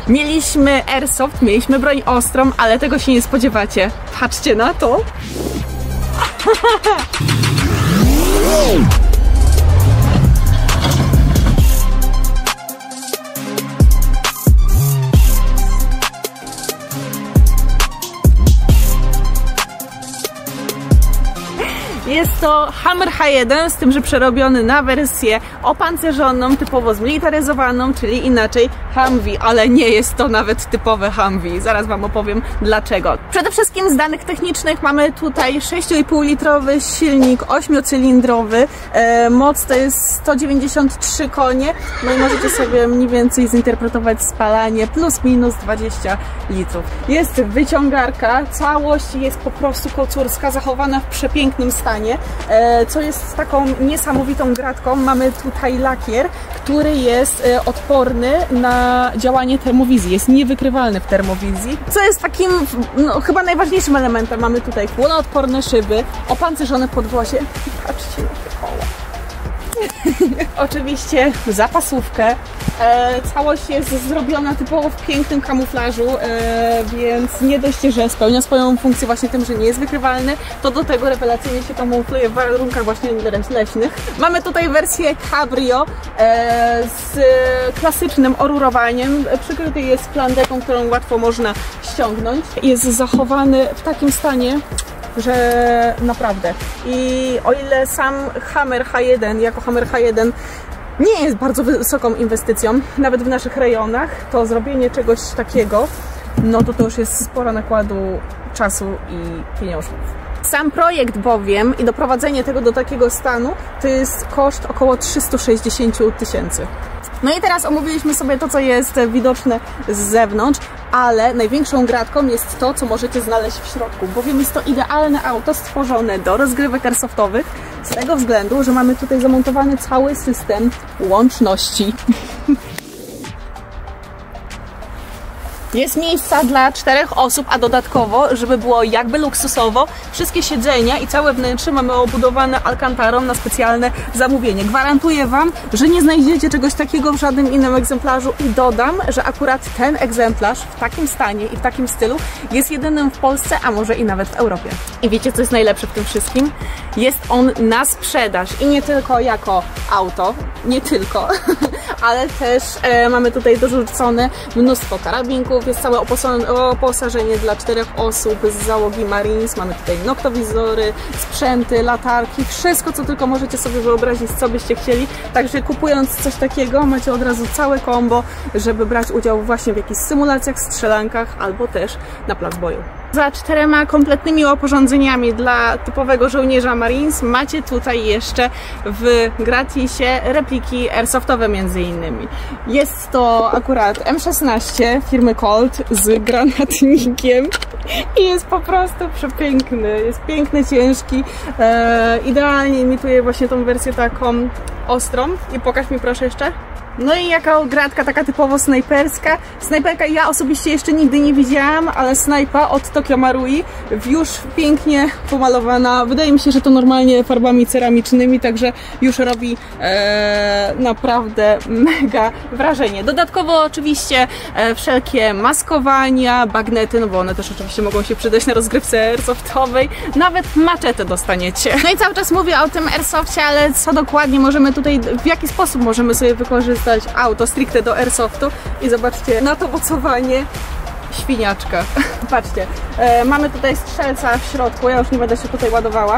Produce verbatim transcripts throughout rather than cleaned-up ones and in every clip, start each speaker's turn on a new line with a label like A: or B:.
A: Mieliśmy airsoft, mieliśmy broń ostrą, ale tego się nie spodziewacie. Patrzcie na to. Jest to Hammer H jeden, z tym, że przerobiony na wersję opancerzoną, typowo zmilitaryzowaną, czyli inaczej Humvee, ale nie jest to nawet typowe Humvee. Zaraz Wam opowiem dlaczego. Przede wszystkim z danych technicznych mamy tutaj sześć i pół litrowy silnik ośmiocylindrowy. E, moc to jest sto dziewięćdziesiąt trzy konie. No i możecie sobie mniej więcej zinterpretować spalanie plus minus dwadzieścia litrów. Jest wyciągarka, całość jest po prostu kocurska, zachowana w przepięknym stanie. Co jest taką niesamowitą gratką, mamy tutaj lakier, który jest odporny na działanie termowizji, jest niewykrywalny w termowizji, co jest takim no, chyba najważniejszym elementem. Mamy tutaj chłonoodporne szyby, opancerzone podwozie. Patrzcie na te koła. Oczywiście zapasówkę. E, całość jest zrobiona typowo w pięknym kamuflażu, e, więc nie dość, że spełnia swoją funkcję właśnie tym, że nie jest wykrywalny, to do tego rewelacyjnie się kamufluje w warunkach właśnie leśnych. Mamy tutaj wersję Cabrio e, z klasycznym orurowaniem. Przykryty jest plandeką, którą łatwo można ściągnąć. Jest zachowany w takim stanie, że naprawdę. I o ile sam Hammer H jeden jako Hammer H jeden nie jest bardzo wysoką inwestycją, nawet w naszych rejonach, to zrobienie czegoś takiego, no to to już jest spora nakładu czasu i pieniążków. Sam projekt bowiem i doprowadzenie tego do takiego stanu to jest koszt około trzysta sześćdziesiąt tysięcy. No i teraz omówiliśmy sobie to, co jest widoczne z zewnątrz, ale największą gratką jest to, co możecie znaleźć w środku, bowiem jest to idealne auto stworzone do rozgrywek airsoftowych z tego względu, że mamy tutaj zamontowany cały system łączności. Jest miejsca dla czterech osób, a dodatkowo, żeby było jakby luksusowo, wszystkie siedzenia i całe wnętrze mamy obudowane alkantarą na specjalne zamówienie. Gwarantuję Wam, że nie znajdziecie czegoś takiego w żadnym innym egzemplarzu i dodam, że akurat ten egzemplarz w takim stanie i w takim stylu jest jedynym w Polsce, a może i nawet w Europie. I wiecie, co jest najlepsze w tym wszystkim? Jest on na sprzedaż i nie tylko jako auto, nie tylko, ale też e, mamy tutaj dorzucone mnóstwo karabinków, jest całe oposażenie dla czterech osób z załogi Marines, mamy tutaj noktowizory, sprzęty, latarki, wszystko, co tylko możecie sobie wyobrazić, co byście chcieli. Także kupując coś takiego, macie od razu całe combo, żeby brać udział właśnie w jakichś symulacjach, strzelankach albo też na plac boju. Za czterema kompletnymi oporządzeniami dla typowego żołnierza Marines macie tutaj jeszcze w gratisie repliki airsoftowe między innymi. Jest to akurat M szesnaście firmy Colt z granatnikiem i jest po prostu przepiękny, jest piękny, ciężki, e, idealnie imituje właśnie tą wersję taką ostrą. I pokaż mi proszę jeszcze. No i jaka gratka taka typowo snajperska. Snajperka ja osobiście jeszcze nigdy nie widziałam, ale snajpa od Tokyo Marui już pięknie pomalowana. Wydaje mi się, że to normalnie farbami ceramicznymi, także już robi e, naprawdę mega wrażenie. Dodatkowo oczywiście e, wszelkie maskowania, bagnety, no bo one też oczywiście mogą się przydać na rozgrywce airsoftowej. Nawet maczetę dostaniecie. No i cały czas mówię o tym airsoftie, ale co dokładnie możemy tutaj, w jaki sposób możemy sobie wykorzystać auto stricte do airsoftu i zobaczcie na to mocowanie. Świniaczka. Patrzcie, e, mamy tutaj strzelca w środku, ja już nie będę się tutaj ładowała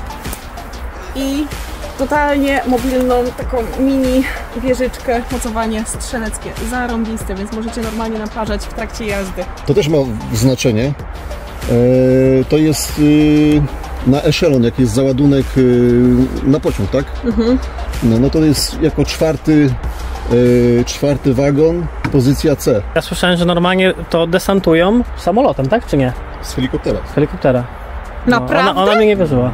A: i totalnie mobilną taką mini wieżyczkę, mocowanie strzeleckie, zarąbiste, więc możecie normalnie naparzać w trakcie jazdy.
B: To też ma znaczenie, e, to jest e, na eszelon, jak jest załadunek e, na pociąg, tak? Mhm. No, no to jest jako czwarty Yy, czwarty wagon, pozycja C.
C: Ja słyszałem, że normalnie to desantują samolotem, tak czy nie?
B: Z helikoptera.
C: Z helikoptera. No,
A: naprawdę?
C: Ona, ona mnie nie wierzyła.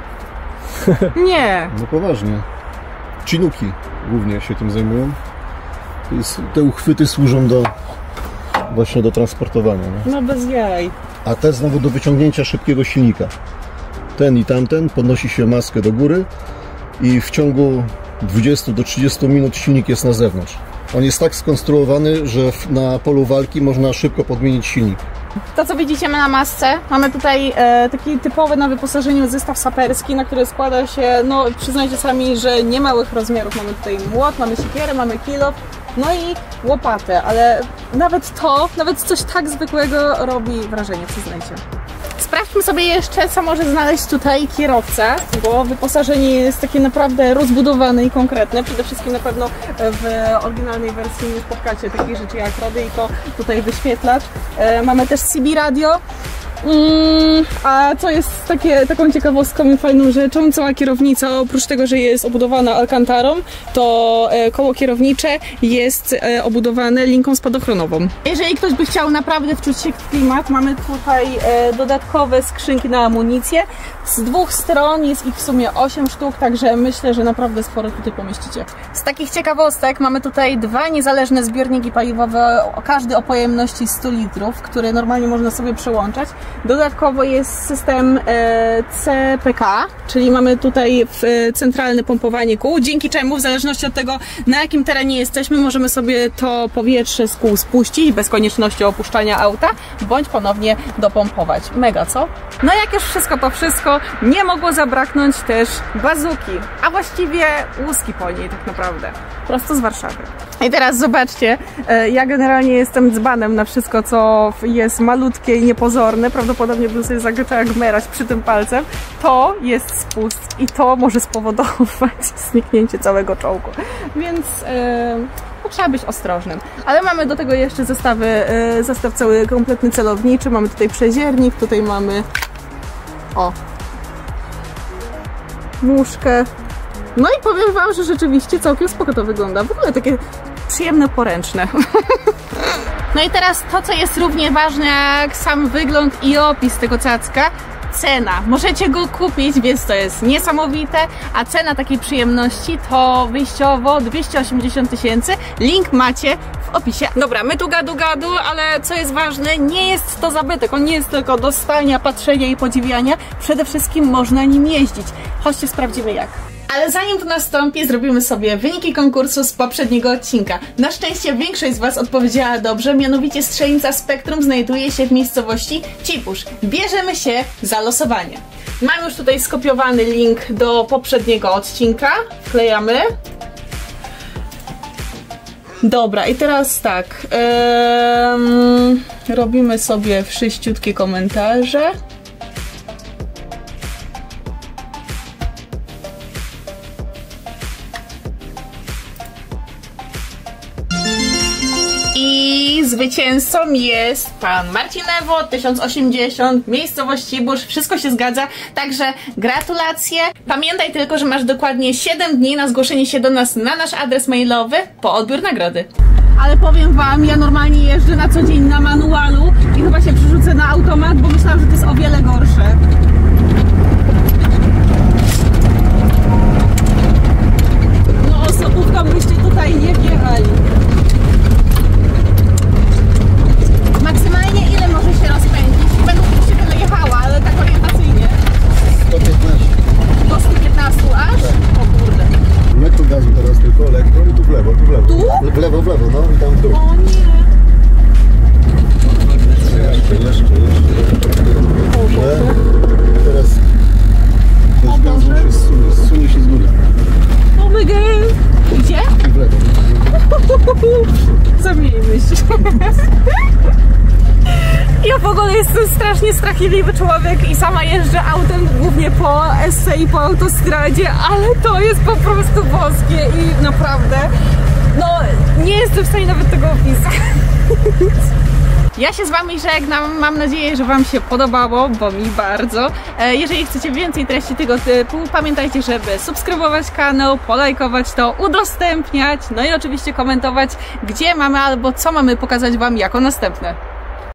A: Nie.
B: No poważnie. Chinooki głównie się tym zajmują. Jest, te uchwyty służą do właśnie do transportowania. Nie?
A: No bez jaj.
B: A te znowu do wyciągnięcia szybkiego silnika. Ten i tamten, podnosi się maskę do góry i w ciągu dwudziestu do trzydziestu minut silnik jest na zewnątrz. On jest tak skonstruowany, że na polu walki można szybko podmienić silnik.
A: To, co widzicie na masce, mamy tutaj e, taki typowy na wyposażeniu zestaw saperski, na który składa się, no przyznajcie sami, że nie małych rozmiarów. Mamy tutaj młot, mamy siekierę, mamy kilof, no i łopatę, ale nawet to, nawet coś tak zwykłego robi wrażenie, przyznajcie. Sprawdźmy sobie jeszcze, co może znaleźć tutaj kierowca, bo wyposażenie jest takie naprawdę rozbudowane i konkretne. Przede wszystkim na pewno w oryginalnej wersji nie spotkacie takich rzeczy jak radyjko, tutaj wyświetlacz. E, mamy też C B radio. Mm, a co jest takie, taką ciekawostką i fajną rzeczą, cała kierownica oprócz tego, że jest obudowana alkantarą, to e, koło kierownicze jest e, obudowane linką spadochronową. Jeżeli ktoś by chciał naprawdę wczuć się w klimat, mamy tutaj e, dodatkowe skrzynki na amunicję. Z dwóch stron jest ich w sumie osiem sztuk, także myślę, że naprawdę sporo tutaj pomieścicie. Z takich ciekawostek mamy tutaj dwa niezależne zbiorniki paliwowe, każdy o pojemności stu litrów, które normalnie można sobie przełączać. Dodatkowo jest system C P K, czyli mamy tutaj centralne pompowanie kół, dzięki czemu w zależności od tego, na jakim terenie jesteśmy, możemy sobie to powietrze z kół spuścić bez konieczności opuszczania auta, bądź ponownie dopompować. Mega, co? No jak już wszystko to wszystko, nie mogło zabraknąć też bazuki, a właściwie łuski po niej tak naprawdę, prosto z Warszawy. I teraz zobaczcie, ja generalnie jestem dzbanem na wszystko, co jest malutkie i niepozorne. Prawdopodobnie bym sobie zagryczała gmerać przy tym palcem. To jest spust i to może spowodować zniknięcie całego czołgu. Więc yy, trzeba być ostrożnym. Ale mamy do tego jeszcze zestawy, yy, zestaw cały kompletny celowniczy. Mamy tutaj przeziernik, tutaj mamy o nóżkę. No i powiem wam, że rzeczywiście całkiem spoko to wygląda. W ogóle takie przyjemne, poręczne. No i teraz to, co jest równie ważne jak sam wygląd i opis tego cacka, cena. Możecie go kupić, więc to jest niesamowite, a cena takiej przyjemności to wyjściowo dwieście osiemdziesiąt tysięcy. Link macie w opisie. Dobra, my tu gadu gadu, ale co jest ważne, nie jest to zabytek. On nie jest tylko do stania, patrzenia i podziwiania. Przede wszystkim można nim jeździć. Chodźcie, sprawdzimy jak. Ale zanim to nastąpi, zrobimy sobie wyniki konkursu z poprzedniego odcinka. Na szczęście większość z Was odpowiedziała dobrze, mianowicie strzelnica Spektrum znajduje się w miejscowości Cipusz. Bierzemy się za losowanie. Mam już tutaj skopiowany link do poprzedniego odcinka. Wklejamy. Dobra, i teraz tak. Yy, robimy sobie wszyściutkie komentarze. I zwycięzcą jest pan Marcin Ewo, tysiąc osiemdziesiąt, miejscowość Cibusz, wszystko się zgadza, także gratulacje. Pamiętaj tylko, że masz dokładnie siedem dni na zgłoszenie się do nas na nasz adres mailowy po odbiór nagrody. Ale powiem wam, ja normalnie jeżdżę na co dzień na manualu i chyba się przerzucę na automat, bo myślałam, że to jest o wiele gorsze. No osobówką byście tutaj nie wjechali. Maksymalnie ile może się rozpędzić? Będę oczywiście będę jechała, ale tak orientacyjnie.
B: sto piętnaście.
A: Do stu piętnastu aż? Tak. O kurde.
B: Lekko gazu teraz tylko, lekko i tu w lewo, tu w lewo.
A: Tu?
B: W lewo, w lewo, no i tam w dół.
A: O nie.
B: Jeszcze, jeszcze, jeszcze. Dobrze. Teraz bez gazu się zsunie, zsunie się z góry.
A: Oh my god. Gdzie?
B: I w lewo.
A: Zamienimy się. Ja w ogóle jestem strasznie strachliwy człowiek i sama jeżdżę autem głównie po esse i po autostradzie, ale to jest po prostu boskie i naprawdę, no nie jestem w stanie nawet tego opisać. Ja się z wami żegnam, mam nadzieję, że wam się podobało, bo mi bardzo. Jeżeli chcecie więcej treści tego typu, pamiętajcie, żeby subskrybować kanał, polajkować to, udostępniać, no i oczywiście komentować, gdzie mamy albo co mamy pokazać wam jako następne.